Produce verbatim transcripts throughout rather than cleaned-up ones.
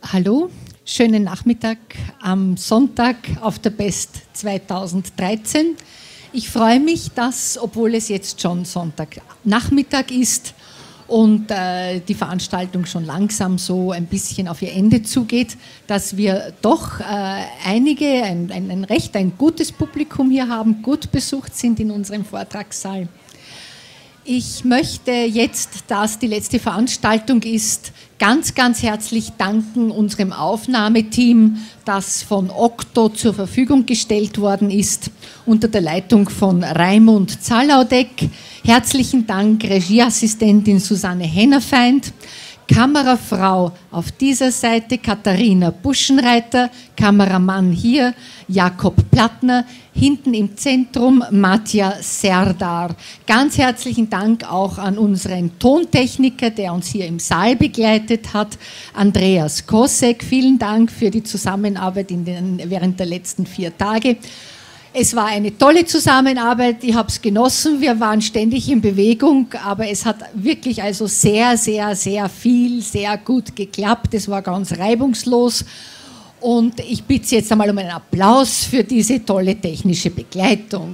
Hallo, schönen Nachmittag am Sonntag auf der Best zweitausenddreizehn. Ich freue mich, dass, obwohl es jetzt schon Sonntagnachmittag ist und äh, die Veranstaltung schon langsam so ein bisschen auf ihr Ende zugeht, dass wir doch äh, einige, ein, ein, ein recht ein gutes Publikum hier haben, gut besucht sind in unserem Vortragssaal. Ich möchte jetzt, da es die letzte Veranstaltung ist, ganz, ganz herzlich danken unserem Aufnahmeteam, das von Okto zur Verfügung gestellt worden ist, unter der Leitung von Raimund Zalaudek. Herzlichen Dank, Regieassistentin Susanne Hennerfeind, Kamerafrau auf dieser Seite Katharina Buschenreiter, Kameramann hier Jakob Plattner, hinten im Zentrum Matja Serdar. Ganz herzlichen Dank auch an unseren Tontechniker, der uns hier im Saal begleitet hat, Andreas Kosek. Vielen Dank für die Zusammenarbeit in den, während der letzten vier Tage. Es war eine tolle Zusammenarbeit, ich habe es genossen, wir waren ständig in Bewegung, aber es hat wirklich also sehr, sehr, sehr viel, sehr gut geklappt, es war ganz reibungslos und ich bitte Sie jetzt einmal um einen Applaus für diese tolle technische Begleitung.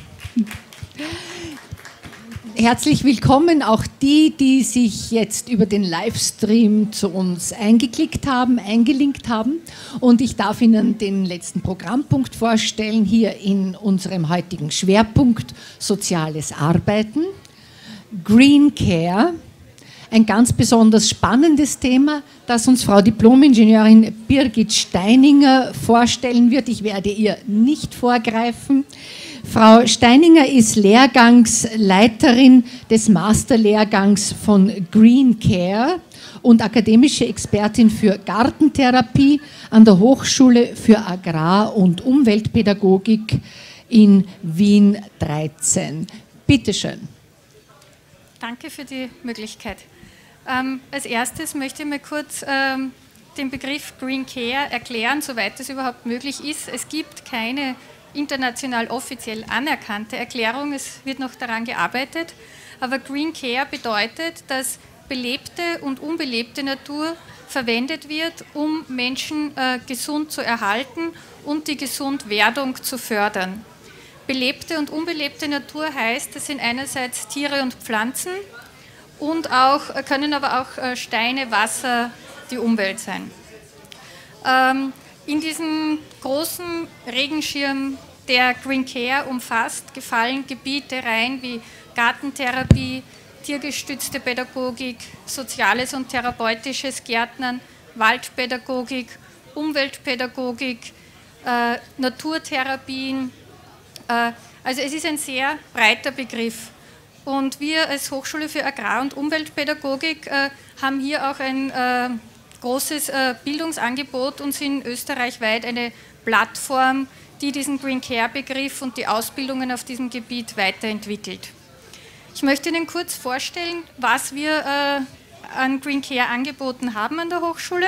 Herzlich willkommen auch die, die sich jetzt über den Livestream zu uns eingeklickt haben, eingelinkt haben. Und ich darf Ihnen den letzten Programmpunkt vorstellen, hier in unserem heutigen Schwerpunkt Soziales Arbeiten. Green Care, ein ganz besonders spannendes Thema, das uns Frau Diplom-Ingenieurin Birgit Steininger vorstellen wird. Ich werde ihr nicht vorgreifen. Frau Steininger ist Lehrgangsleiterin des Masterlehrgangs von Green Care und akademische Expertin für Gartentherapie an der Hochschule für Agrar- und Umweltpädagogik in Wien dreizehn. Bitte schön. Danke für die Möglichkeit. Ähm, als erstes möchte ich mal kurz ähm, den Begriff Green Care erklären, soweit es überhaupt möglich ist. Es gibt keine international offiziell anerkannte Erklärung, es wird noch daran gearbeitet, aber Green Care bedeutet, dass belebte und unbelebte Natur verwendet wird, um Menschen äh, gesund zu erhalten und die Gesundwerdung zu fördern. Belebte und unbelebte Natur heißt, das sind einerseits Tiere und Pflanzen und auch, können aber auch äh, Steine, Wasser, die Umwelt sein. Ähm, In diesen großen Regenschirm, der Green Care umfasst, gefallen Gebiete rein wie Gartentherapie, tiergestützte Pädagogik, soziales und therapeutisches Gärtnern, Waldpädagogik, Umweltpädagogik, äh, Naturtherapien. Äh, also es ist ein sehr breiter Begriff. Und wir als Hochschule für Agrar- und Umweltpädagogik äh, haben hier auch ein äh, großes äh, Bildungsangebot und sind österreichweit eine Plattform, die diesen Green Care-Begriff und die Ausbildungen auf diesem Gebiet weiterentwickelt. Ich möchte Ihnen kurz vorstellen, was wir äh, an Green Care angeboten haben an der Hochschule.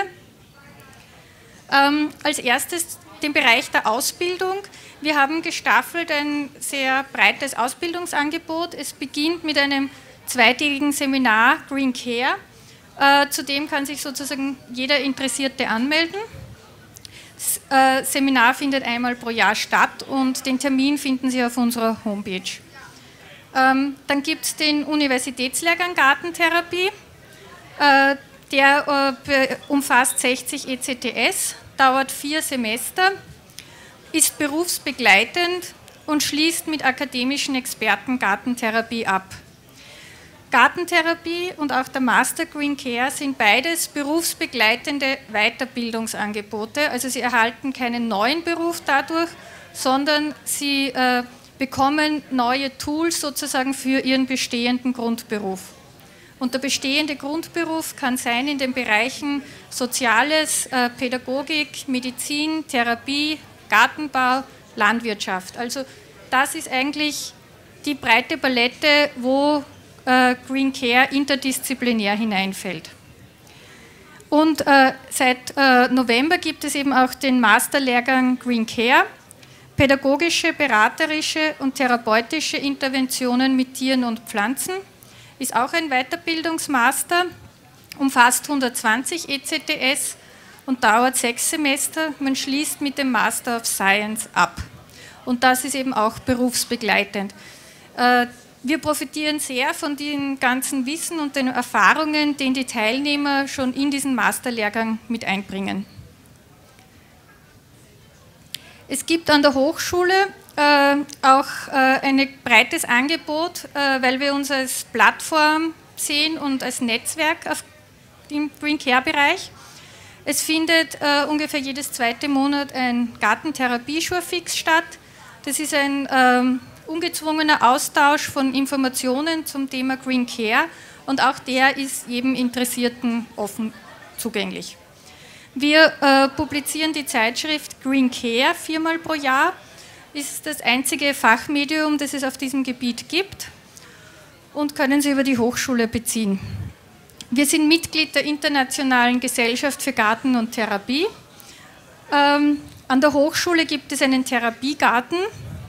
Ähm, als erstes den Bereich der Ausbildung. Wir haben gestaffelt ein sehr breites Ausbildungsangebot. Es beginnt mit einem zweitägigen Seminar Green Care. Äh, zudem kann sich sozusagen jeder Interessierte anmelden. Das äh, Seminar findet einmal pro Jahr statt und den Termin finden Sie auf unserer Homepage. Ähm, dann gibt es den Universitätslehrgang Gartentherapie. Äh, der äh, umfasst sechzig E C T S, dauert vier Semester, ist berufsbegleitend und schließt mit akademischen Experten Gartentherapie ab. Gartentherapie und auch der Master Green Care sind beides berufsbegleitende Weiterbildungsangebote. Also Sie erhalten keinen neuen Beruf dadurch, sondern Sie äh, bekommen neue Tools sozusagen für Ihren bestehenden Grundberuf. Und der bestehende Grundberuf kann sein in den Bereichen Soziales, äh, Pädagogik, Medizin, Therapie, Gartenbau, Landwirtschaft. Also das ist eigentlich die breite Palette, wo Green Care interdisziplinär hineinfällt. Und äh, seit äh, November gibt es eben auch den Masterlehrgang Green Care, pädagogische, beraterische und therapeutische Interventionen mit Tieren und Pflanzen, ist auch ein Weiterbildungsmaster, umfasst hundertzwanzig E C T S und dauert sechs Semester. Man schließt mit dem Master of Science ab. Und das ist eben auch berufsbegleitend. Wir profitieren sehr von dem ganzen Wissen und den Erfahrungen, die die Teilnehmer schon in diesen Masterlehrgang mit einbringen. Es gibt an der Hochschule äh, auch äh, ein breites Angebot, äh, weil wir uns als Plattform sehen und als Netzwerk auf, im Green Care-Bereich. Es findet äh, ungefähr jedes zweite Monat ein Gartentherapie-Schurfix statt. Das ist ein ähm, ungezwungener Austausch von Informationen zum Thema Green Care und auch der ist jedem Interessierten offen zugänglich. Wir äh, publizieren die Zeitschrift Green Care viermal pro Jahr. Ist das einzige Fachmedium, das es auf diesem Gebiet gibt und können Sie über die Hochschule beziehen. Wir sind Mitglied der Internationalen Gesellschaft für Garten und Therapie. Ähm, an der Hochschule gibt es einen Therapiegarten.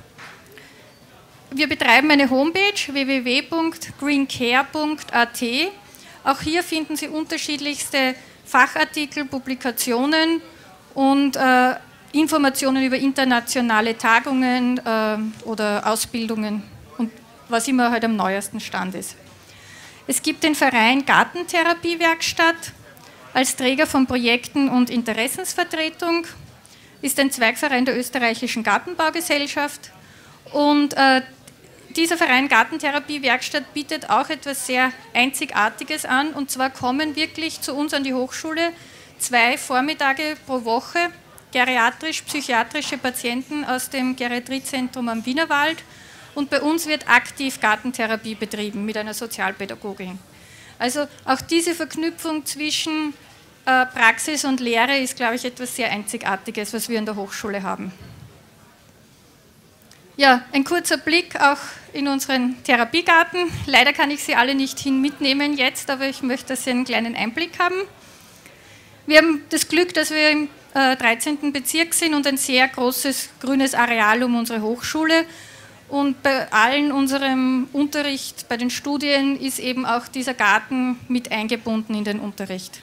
Wir betreiben eine Homepage w w w punkt greencare punkt a t. Auch hier finden Sie unterschiedlichste Fachartikel, Publikationen und äh, Informationen über internationale Tagungen äh, oder Ausbildungen und was immer halt am neuesten Stand ist. Es gibt den Verein Gartentherapie-Werkstatt als Träger von Projekten und Interessensvertretung, ist ein Zweigverein der österreichischen Gartenbaugesellschaft und äh, dieser Verein Gartentherapie-Werkstatt bietet auch etwas sehr Einzigartiges an und zwar kommen wirklich zu uns an die Hochschule zwei Vormittage pro Woche geriatrisch-psychiatrische Patienten aus dem Geriatriezentrum am Wienerwald und bei uns wird aktiv Gartentherapie betrieben mit einer Sozialpädagogin. Also auch diese Verknüpfung zwischen äh, Praxis und Lehre ist, glaube ich, etwas sehr Einzigartiges, was wir an der Hochschule haben. Ja, ein kurzer Blick auch in unseren Therapiegarten. Leider kann ich Sie alle nicht hin mitnehmen jetzt, aber ich möchte, dass Sie einen kleinen Einblick haben. Wir haben das Glück, dass wir im äh, dreizehnten Bezirk sind und ein sehr großes grünes Areal um unsere Hochschule. Und bei allen unserem Unterricht, bei den Studien ist eben auch dieser Garten mit eingebunden in den Unterricht.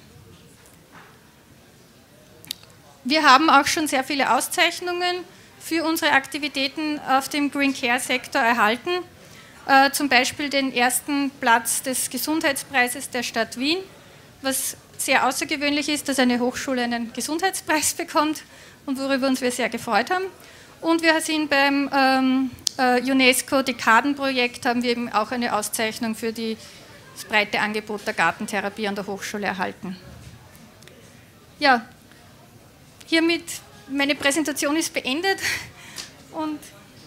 Wir haben auch schon sehr viele Auszeichnungen für unsere Aktivitäten auf dem Green Care Sektor erhalten. Äh, zum Beispiel den ersten Platz des Gesundheitspreises der Stadt Wien, was sehr außergewöhnlich ist, dass eine Hochschule einen Gesundheitspreis bekommt und worüber uns wir sehr gefreut haben. Und wir sind beim ähm, äh, UNESCO-Dekadenprojekt, haben wir eben auch eine Auszeichnung für die, das breite Angebot der Gartentherapie an der Hochschule erhalten. Ja, hiermit meine Präsentation ist beendet und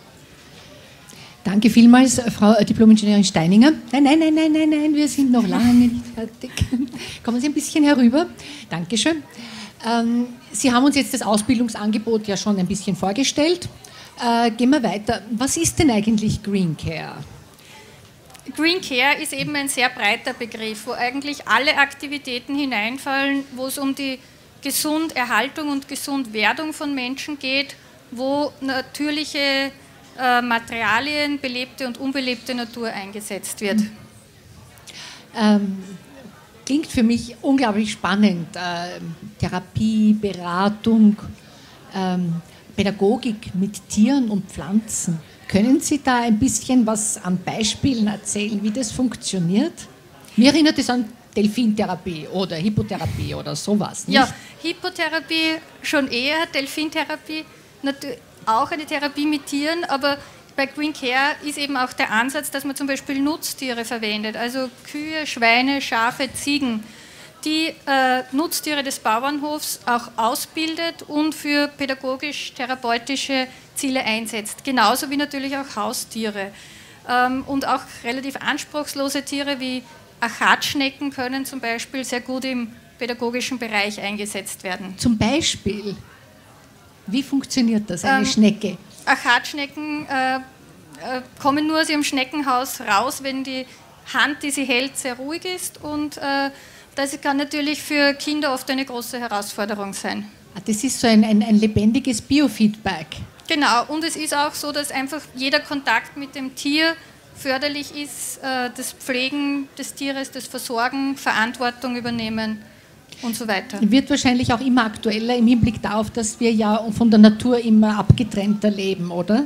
danke vielmals, Frau Diplom-Ingenieurin Steininger. Nein, nein, nein, nein, nein, nein, wir sind noch lange nicht fertig. Kommen Sie ein bisschen herüber. Dankeschön. Ähm, Sie haben uns jetzt das Ausbildungsangebot ja schon ein bisschen vorgestellt. Äh, gehen wir weiter. Was ist denn eigentlich Green Care? Green Care ist eben ein sehr breiter Begriff, wo eigentlich alle Aktivitäten hineinfallen, wo es um die Gesunderhaltung und Gesundwerdung von Menschen geht, wo natürliche äh, Materialien, belebte und unbelebte Natur eingesetzt wird. Ähm, klingt für mich unglaublich spannend. Äh, Therapie, Beratung, ähm, Pädagogik mit Tieren und Pflanzen. Können Sie da ein bisschen was an Beispielen erzählen, wie das funktioniert? Mir erinnert es an Delfintherapie oder Hippotherapie oder sowas, nicht? Ja, Hippotherapie schon eher, Delfintherapie auch eine Therapie mit Tieren, aber bei Green Care ist eben auch der Ansatz, dass man zum Beispiel Nutztiere verwendet, also Kühe, Schweine, Schafe, Ziegen, die äh, Nutztiere des Bauernhofs auch ausbildet und für pädagogisch-therapeutische Ziele einsetzt, genauso wie natürlich auch Haustiere ähm, und auch relativ anspruchslose Tiere wie Achatschnecken können zum Beispiel sehr gut im pädagogischen Bereich eingesetzt werden. Zum Beispiel? Wie funktioniert das, eine ähm, Schnecke? Achatschnecken äh, äh, kommen nur aus ihrem Schneckenhaus raus, wenn die Hand, die sie hält, sehr ruhig ist und äh, das kann natürlich für Kinder oft eine große Herausforderung sein. Das ist so ein, ein, ein lebendiges Biofeedback. Genau, und es ist auch so, dass einfach jeder Kontakt mit dem Tier förderlich ist, das Pflegen des Tieres, das Versorgen, Verantwortung übernehmen. und so weiter. Wird wahrscheinlich auch immer aktueller im Hinblick darauf, dass wir ja von der Natur immer abgetrennter leben, oder?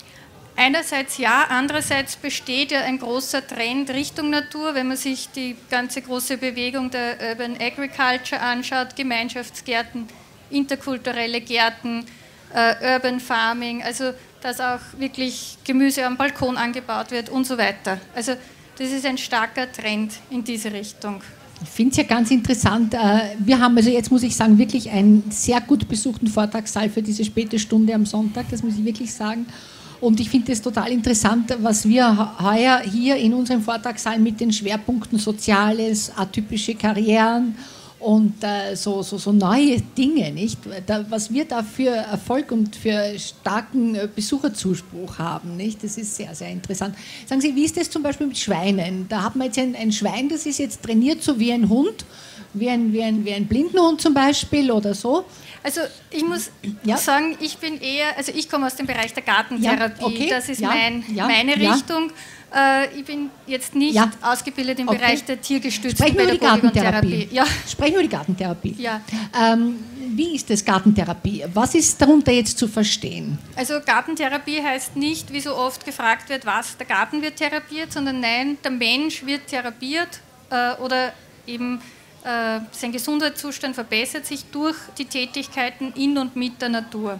Einerseits ja, andererseits besteht ja ein großer Trend Richtung Natur, wenn man sich die ganze große Bewegung der Urban Agriculture anschaut, Gemeinschaftsgärten, interkulturelle Gärten, äh, Urban Farming, also dass auch wirklich Gemüse am Balkon angebaut wird und so weiter. Also das ist ein starker Trend in diese Richtung. Ich finde es ja ganz interessant. Wir haben also jetzt, muss ich sagen, wirklich einen sehr gut besuchten Vortragssaal für diese späte Stunde am Sonntag, das muss ich wirklich sagen. Und ich finde es total interessant, was wir heuer hier in unserem Vortragssaal mit den Schwerpunkten Soziales, atypische Karrieren und äh, so, so, so neue Dinge, nicht? Da, was wir da für Erfolg und für starken Besucherzuspruch haben, nicht? Das ist sehr, sehr interessant. Sagen Sie, wie ist das zum Beispiel mit Schweinen? Da hat man jetzt ein, ein Schwein, das ist jetzt trainiert so wie ein Hund, wie ein, wie ein, wie ein Blindenhund zum Beispiel oder so. Also ich muss ja. sagen, ich bin eher, also ich komme aus dem Bereich der Gartentherapie, ja, okay. das ist ja, mein, ja, meine ja. Richtung. Äh, ich bin jetzt nicht ja. ausgebildet im okay. Bereich der tiergestützten Sprechen wir über die Pädagogik und Gartentherapie. Therapie. Ja. Sprechen wir über die Gartentherapie. Ja. Ähm, wie ist das Gartentherapie? Was ist darunter jetzt zu verstehen? Also Gartentherapie heißt nicht, wie so oft gefragt wird, was, der Garten wird therapiert, sondern nein, der Mensch wird therapiert äh, oder eben sein Gesundheitszustand verbessert sich durch die Tätigkeiten in und mit der Natur.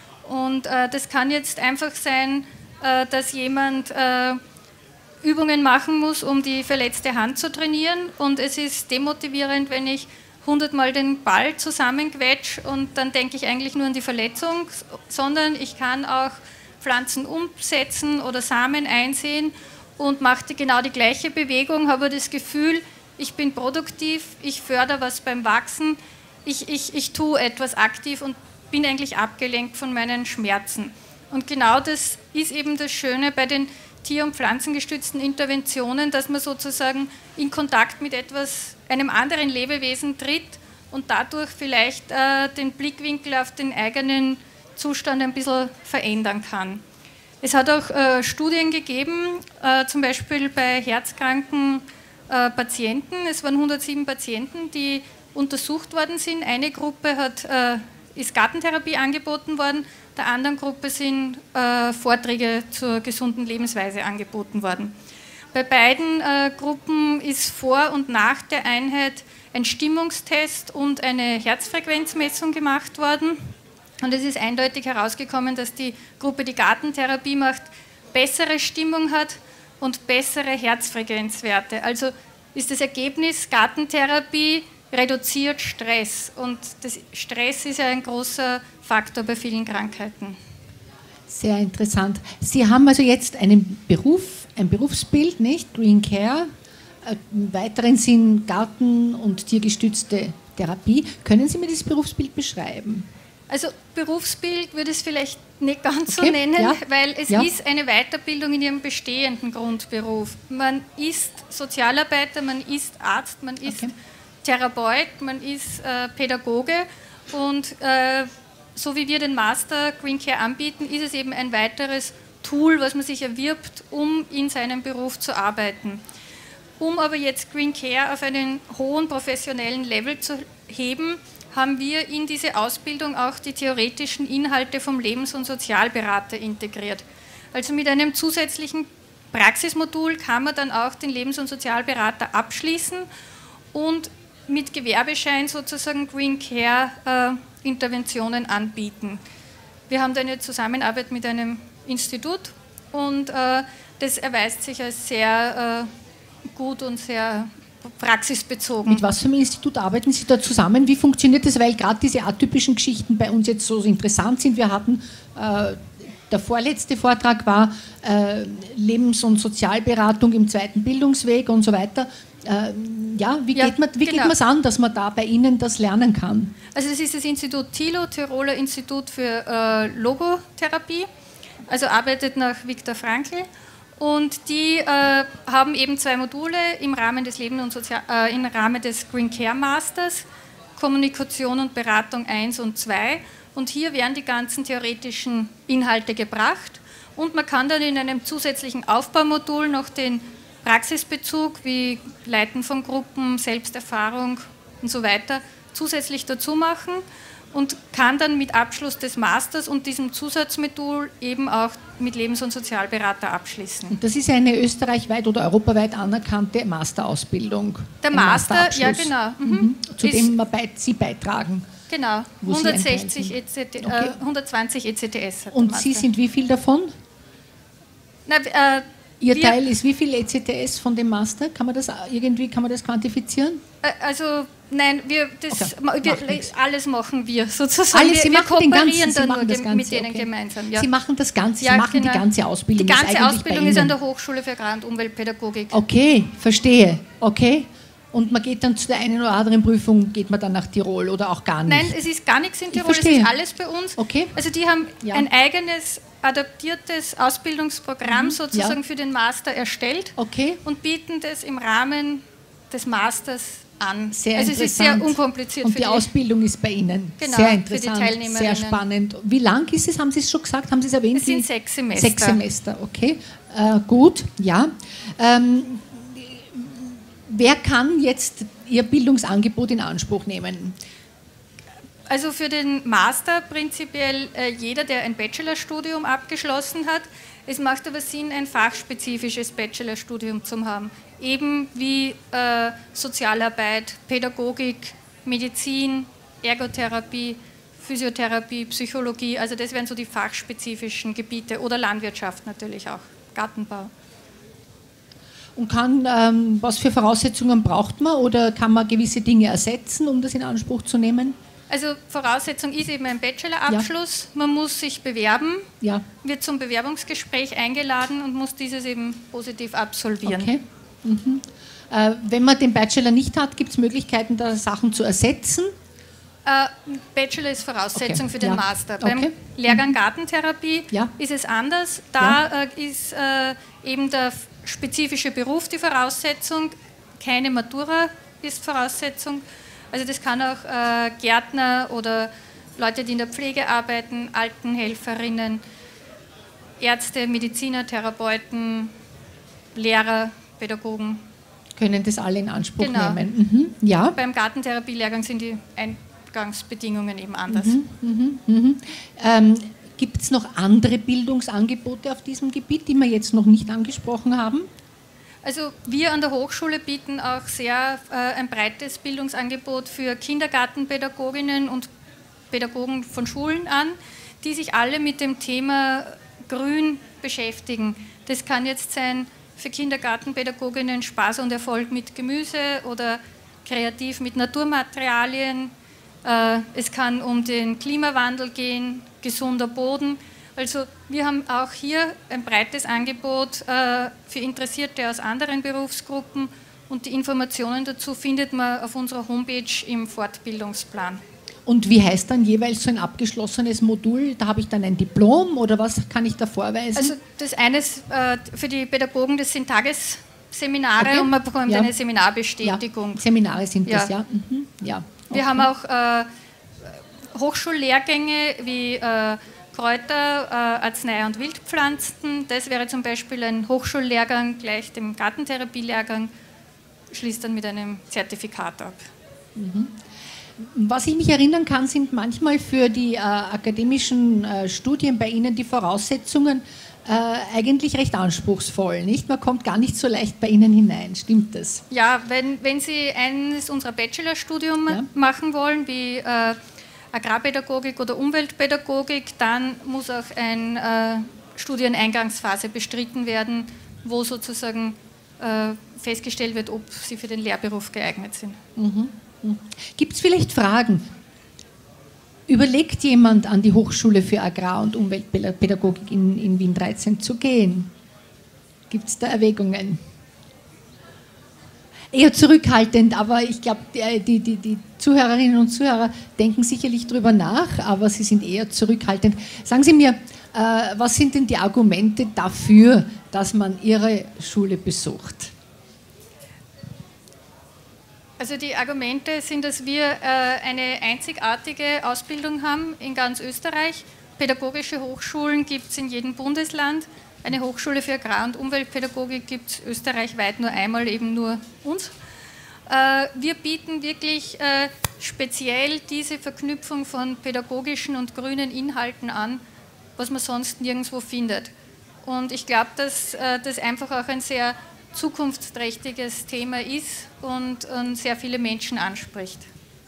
Und äh, das kann jetzt einfach sein, äh, dass jemand äh, Übungen machen muss, um die verletzte Hand zu trainieren, und es ist demotivierend, wenn ich hundertmal den Ball zusammenquetsche und dann denke ich eigentlich nur an die Verletzung, sondern ich kann auch Pflanzen umsetzen oder Samen einsehen und mache genau die gleiche Bewegung, habe das Gefühl, ich bin produktiv, ich fördere was beim Wachsen, ich, ich, ich tue etwas aktiv und bin eigentlich abgelenkt von meinen Schmerzen. Und genau das ist eben das Schöne bei den tier- und pflanzengestützten Interventionen, dass man sozusagen in Kontakt mit etwas, einem anderen Lebewesen tritt und dadurch vielleicht äh, den Blickwinkel auf den eigenen Zustand ein bisschen verändern kann. Es hat auch äh, Studien gegeben, äh, zum Beispiel bei herzkranken Patienten. Es waren hundertsieben Patienten, die untersucht worden sind. Eine Gruppe hat, äh, ist Gartentherapie angeboten worden, der anderen Gruppe sind äh, Vorträge zur gesunden Lebensweise angeboten worden. Bei beiden äh, Gruppen ist vor und nach der Einheit ein Stimmungstest und eine Herzfrequenzmessung gemacht worden. Und es ist eindeutig herausgekommen, dass die Gruppe, die Gartentherapie macht, bessere Stimmung hat und bessere Herzfrequenzwerte. Also ist das Ergebnis, Gartentherapie reduziert Stress. Und das Stress ist ja ein großer Faktor bei vielen Krankheiten. Sehr interessant. Sie haben also jetzt einen Beruf, ein Berufsbild, nicht? Green Care, im weiteren Sinn Garten- und tiergestützte Therapie. Können Sie mir dieses Berufsbild beschreiben? Also Berufsbild würde ich es vielleicht nicht ganz okay. so nennen, ja. weil es ja. ist eine Weiterbildung in Ihrem bestehenden Grundberuf. Man ist Sozialarbeiter, man ist Arzt, man ist okay. Therapeut, man ist äh, Pädagoge, und äh, so wie wir den Master Green Care anbieten, ist es eben ein weiteres Tool, was man sich erwirbt, um in seinem Beruf zu arbeiten. Um aber jetzt Green Care auf einen hohen professionellen Level zu heben, haben wir in diese Ausbildung auch die theoretischen Inhalte vom Lebens- und Sozialberater integriert. Also mit einem zusätzlichen Praxismodul kann man dann auch den Lebens- und Sozialberater abschließen und mit Gewerbeschein sozusagen Green Care äh, Interventionen anbieten. Wir haben da eine Zusammenarbeit mit einem Institut, und äh, das erweist sich als sehr äh, gut und sehr praxisbezogen. Mit was für einem Institut arbeiten Sie da zusammen? Wie funktioniert das? Weil gerade diese atypischen Geschichten bei uns jetzt so interessant sind. Wir hatten, äh, der vorletzte Vortrag war äh, Lebens- und Sozialberatung im zweiten Bildungsweg und so weiter. Äh, ja, wie ja, geht man wie genau. geht es an, dass man da bei Ihnen das lernen kann? Also es ist das Institut TILO, Tiroler Institut für äh, Logotherapie, also arbeitet nach Viktor Frankl. Und die äh, haben eben zwei Module im Rahmen des Lebens- und Sozial äh, im Rahmen des Green Care Masters, Kommunikation und Beratung eins und zwei. Und hier werden die ganzen theoretischen Inhalte gebracht. Und man kann dann in einem zusätzlichen Aufbaumodul noch den Praxisbezug wie Leiten von Gruppen, Selbsterfahrung und so weiter zusätzlich dazu machen und kann dann mit Abschluss des Masters und diesem Zusatzmodul eben auch mit Lebens- und Sozialberater abschließen. Und das ist eine österreichweit oder europaweit anerkannte Masterausbildung. Der Master, ja genau. Mhm. Mhm. Zu dem bei, Sie beitragen. Genau, hundertsechzig E C T, okay. äh, hundertzwanzig E C T S. Hat und Sie sind wie viel davon? Na, äh, Ihr wir, Teil ist wie viel E C T S von dem Master? Kann man das irgendwie kann man das quantifizieren? Äh, also nein, wir, das, okay, wir alles machen wir sozusagen. Alles, Sie wir, machen wir kooperieren den ganzen, dann Sie machen nur das Ganze, mit denen okay. gemeinsam. Ja. Sie machen das Ganze, ja, Sie machen genau. die ganze Ausbildung. Die ganze ist Ausbildung ist an der Hochschule für Agrar- und Umweltpädagogik. Okay, verstehe. Okay. Und man geht dann zu der einen oder anderen Prüfung, geht man dann nach Tirol oder auch gar nicht? Nein, es ist gar nichts in Tirol, es verstehe. ist alles bei uns. Okay. Also die haben Ja. ein eigenes adaptiertes Ausbildungsprogramm Mhm. sozusagen Ja. für den Master erstellt Okay. und bieten das im Rahmen des Masters an. Sehr also es ist sehr interessant. unkompliziert Und für die, die Ausbildung ist bei Ihnen. Genau, sehr für die interessant, Teilnehmerinnen. sehr spannend. Wie lang ist es? Haben Sie es schon gesagt? Haben Sie es erwähnt? Es sind Die- sechs Semester. Sechs Semester, okay. Äh, gut, ja. Ähm, wer kann jetzt Ihr Bildungsangebot in Anspruch nehmen? Also für den Master prinzipiell äh, jeder, der ein Bachelorstudium abgeschlossen hat. Es macht aber Sinn, ein fachspezifisches Bachelorstudium zu haben. Eben wie äh, Sozialarbeit, Pädagogik, Medizin, Ergotherapie, Physiotherapie, Psychologie. Also das wären so die fachspezifischen Gebiete. Oder Landwirtschaft natürlich auch, Gartenbau. Und kann, ähm, was für Voraussetzungen braucht man oder kann man gewisse Dinge ersetzen, um das in Anspruch zu nehmen? Also Voraussetzung ist eben ein Bachelorabschluss. Ja. Man muss sich bewerben, ja. wird zum Bewerbungsgespräch eingeladen und muss dieses eben positiv absolvieren. Okay. Mhm. Äh, wenn man den Bachelor nicht hat, gibt es Möglichkeiten, da Sachen zu ersetzen? Äh, Bachelor ist Voraussetzung okay. für den ja. Master. Okay. Beim Lehrgang Gartentherapie ja. ist es anders. Da ja. äh, ist äh, eben der spezifische Beruf die Voraussetzung, keine Matura ist Voraussetzung. Also das kann auch äh, Gärtner oder Leute, die in der Pflege arbeiten, Altenhelferinnen, Ärzte, Mediziner, Therapeuten, Lehrer, Pädagogen. Können das alle in Anspruch genau. nehmen. Mhm. Ja. Beim Gartentherapielehrgang sind die Eingangsbedingungen eben anders. Mhm. Mhm. Mhm. Ähm, Gibt es noch andere Bildungsangebote auf diesem Gebiet, die wir jetzt noch nicht angesprochen haben? Also wir an der Hochschule bieten auch sehr äh, ein breites Bildungsangebot für Kindergartenpädagoginnen und Pädagogen von Schulen an, die sich alle mit dem Thema Grün beschäftigen. Das kann jetzt sein für Kindergartenpädagoginnen Spaß und Erfolg mit Gemüse oder kreativ mit Naturmaterialien. Äh, es kann um den Klimawandel gehen, gesunder Boden. Also wir haben auch hier ein breites Angebot äh, für Interessierte aus anderen Berufsgruppen und die Informationen dazu findet man auf unserer Homepage im Fortbildungsplan. Und wie heißt dann jeweils so ein abgeschlossenes Modul? Da habe ich dann ein Diplom oder was kann ich da vorweisen? Also das eine ist, äh, für die Pädagogen, das sind Tagesseminare okay. und man bekommt ja. eine Seminarbestätigung. Ja. Seminare sind ja. das, ja. Mhm. ja. Wir okay. haben auch äh, Hochschullehrgänge wie äh, Kräuter, äh, Arznei- und Wildpflanzen. Das wäre zum Beispiel ein Hochschullehrgang, gleich dem Gartentherapielehrgang, schließt dann mit einem Zertifikat ab. Mhm. Was ich mich erinnern kann, sind manchmal für die äh, akademischen äh, Studien bei Ihnen die Voraussetzungen äh, eigentlich recht anspruchsvoll, nicht? Man kommt gar nicht so leicht bei Ihnen hinein, stimmt das? Ja, wenn, wenn Sie eines unserer Bachelorstudium ja. machen wollen, wie äh, Agrarpädagogik oder Umweltpädagogik, dann muss auch eine äh, Studieneingangsphase bestritten werden, wo sozusagen äh, festgestellt wird, ob Sie für den Lehrberuf geeignet sind. Mhm. Gibt es vielleicht Fragen? Überlegt jemand, an die Hochschule für Agrar- und Umweltpädagogik in, in Wien dreizehn zu gehen? Gibt es da Erwägungen? Eher zurückhaltend, aber ich glaube, die, die, die, die Zuhörerinnen und Zuhörer denken sicherlich darüber nach, aber sie sind eher zurückhaltend. Sagen Sie mir, äh, was sind denn die Argumente dafür, dass man Ihre Schule besucht? Also die Argumente sind, dass wir äh, eine einzigartige Ausbildung haben in ganz Österreich. Pädagogische Hochschulen gibt es in jedem Bundesland. Eine Hochschule für Agrar- und Umweltpädagogik gibt es österreichweit nur einmal, eben nur uns. Äh, wir bieten wirklich äh, speziell diese Verknüpfung von pädagogischen und grünen Inhalten an, was man sonst nirgendwo findet. Und ich glaube, dass äh, das einfach auch ein sehr zukunftsträchtiges Thema ist und, und sehr viele Menschen anspricht.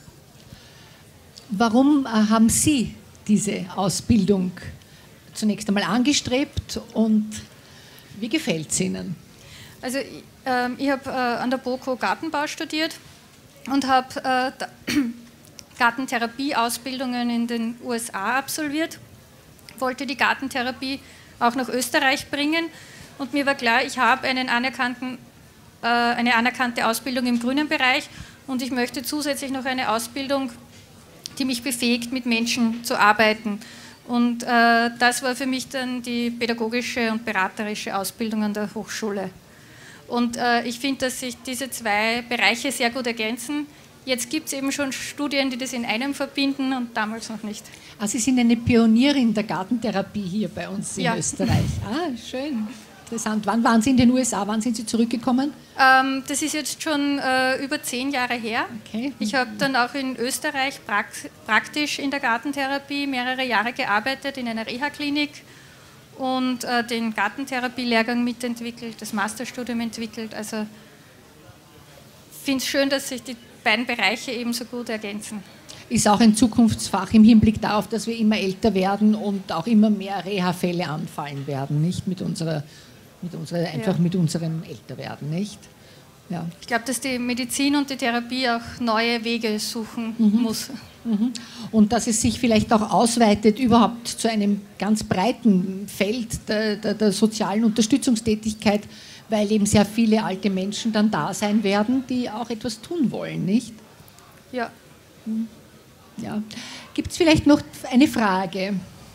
Warum äh, haben Sie diese Ausbildung zunächst einmal angestrebt und wie gefällt es Ihnen? Also ich, äh, ich habe äh, an der BOKU Gartenbau studiert und habe äh, Gartentherapie-Ausbildungen in den U S A absolviert, wollte die Gartentherapie auch nach Österreich bringen und mir war klar, ich habe einen anerkannten, äh, eine anerkannte Ausbildung im grünen Bereich und ich möchte zusätzlich noch eine Ausbildung, die mich befähigt, mit Menschen zu arbeiten. Und äh, das war für mich dann die pädagogische und beraterische Ausbildung an der Hochschule. Und äh, ich finde, dass sich diese zwei Bereiche sehr gut ergänzen. Jetzt gibt es eben schon Studien, die das in einem verbinden und damals noch nicht. Ah, Sie sind eine Pionierin der Gartentherapie hier bei uns in ja. Österreich. Ah, schön. Interessant. Wann waren Sie in den U S A? Wann sind Sie zurückgekommen? Ähm, das ist jetzt schon äh, über zehn Jahre her. Okay. Ich habe dann auch in Österreich prakt praktisch in der Gartentherapie mehrere Jahre gearbeitet, in einer Reha-Klinik und äh, den Gartentherapie-Lehrgang mitentwickelt, das Masterstudium entwickelt. Also ich finde es schön, dass sich die beiden Bereiche eben so gut ergänzen. Ist auch ein Zukunftsfach im Hinblick darauf, dass wir immer älter werden und auch immer mehr Reha-Fälle anfallen werden, nicht? Mit unserer, mit unserer, einfach ja. mit unserem Älterwerden, nicht? Ja. Ich glaube, dass die Medizin und die Therapie auch neue Wege suchen mhm. muss. Mhm. Und dass es sich vielleicht auch ausweitet überhaupt zu einem ganz breiten Feld der, der, der sozialen Unterstützungstätigkeit, weil eben sehr viele alte Menschen dann da sein werden, die auch etwas tun wollen, nicht? Ja. Ja. Gibt es vielleicht noch eine Frage?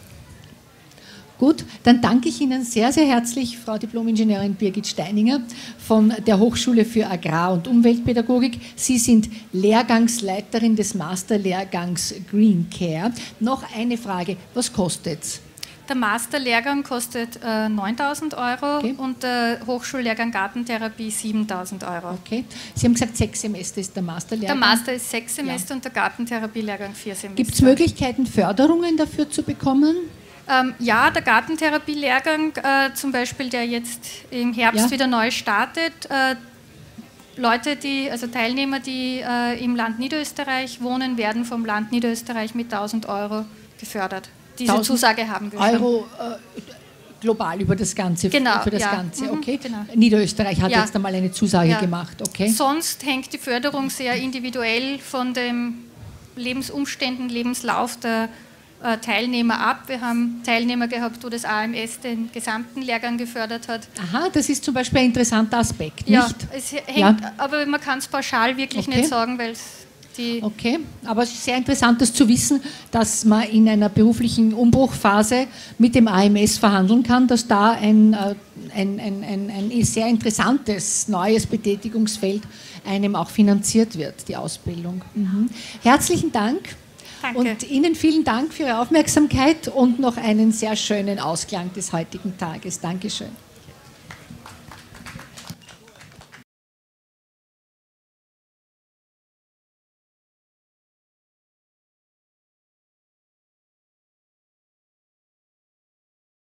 Gut, dann danke ich Ihnen sehr, sehr herzlich, Frau Diplom-Ingenieurin Birgit Steininger von der Hochschule für Agrar- und Umweltpädagogik. Sie sind Lehrgangsleiterin des Masterlehrgangs Green Care. Noch eine Frage, was kostet es? Der Masterlehrgang kostet äh, neuntausend Euro okay. und der Hochschullehrgang Gartentherapie siebentausend Euro. Okay. Sie haben gesagt, sechs Semester ist der Masterlehrgang. Der Master ist sechs Semester ja. und der Gartentherapie-Lehrgang vier Semester. Gibt es Möglichkeiten, Förderungen dafür zu bekommen? Ähm, ja, der Gartentherapie-Lehrgang, äh, zum Beispiel, der jetzt im Herbst ja. wieder neu startet, äh, Leute, die, also Teilnehmer, die äh, im Land Niederösterreich wohnen, werden vom Land Niederösterreich mit tausend Euro gefördert. Diese Zusage haben wir schon. Euro äh, global über das Ganze. Genau, für das ja. Ganze. Mhm, okay. genau. Niederösterreich hat ja. jetzt einmal eine Zusage ja. gemacht. Okay. Sonst hängt die Förderung sehr individuell von den Lebensumständen, Lebenslauf der äh, Teilnehmer ab. Wir haben Teilnehmer gehabt, wo das A M S den gesamten Lehrgang gefördert hat. Aha, das ist zum Beispiel ein interessanter Aspekt, ja, nicht? Es hängt, ja, aber man kann es pauschal wirklich okay. nicht sagen, weil es Die okay, aber es ist sehr interessant, das zu wissen, dass man in einer beruflichen Umbruchphase mit dem A M S verhandeln kann, dass da ein, ein, ein, ein, ein sehr interessantes neues Betätigungsfeld einem auch finanziert wird, die Ausbildung. Mhm. Herzlichen Dank. Danke. Und Ihnen vielen Dank für Ihre Aufmerksamkeit und noch einen sehr schönen Ausklang des heutigen Tages. Dankeschön.